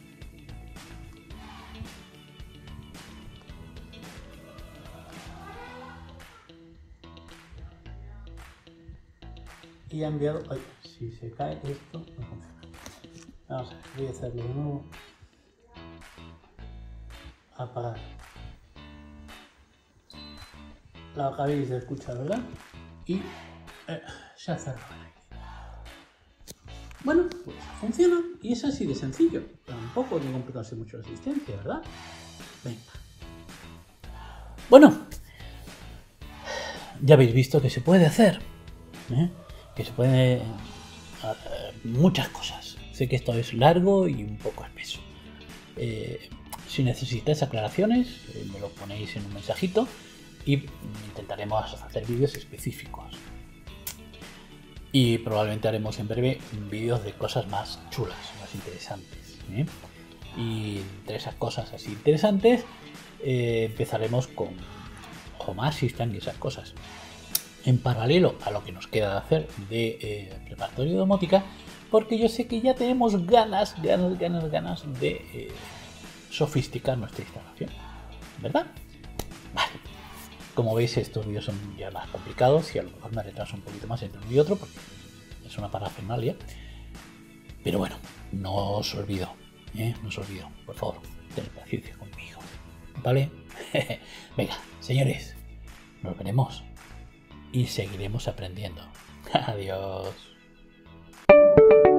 Y ha enviado... Ay, si se cae esto, no funciona. Vamos a ver, voy a hacerlo de nuevo. Apagar. Lo acabéis de escuchar, ¿verdad? Y se ha cerrado el aire. Bueno, pues funciona y es así de sencillo. Tampoco hay que complicarse mucho la asistencia, ¿verdad? Venga. Bueno, ya habéis visto que se puede hacer. Que se puede muchas cosas. Sé que esto es largo y un poco espeso. Si necesitáis aclaraciones, me lo ponéis en un mensajito y intentaremos hacer vídeos específicos. Y probablemente haremos en breve vídeos de cosas más chulas, más interesantes. Y entre esas cosas así interesantes empezaremos con Home Assistant y esas cosas. En paralelo a lo que nos queda de hacer de preparatorio de domótica, porque yo sé que ya tenemos ganas de sofisticar nuestra instalación, ¿verdad? Vale. Como veis, estos vídeos son ya más complicados y a lo mejor me retraso un poquito más entre uno y otro porque es una parafernalia. Pero bueno, no os olvido, por favor, tened paciencia conmigo, ¿vale? Venga, señores, nos veremos y seguiremos aprendiendo. Adiós.